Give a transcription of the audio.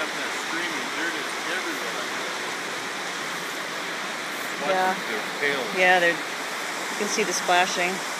up in that stream and dirt is everywhere like that. Yeah. They're pale. Yeah, you can see the splashing.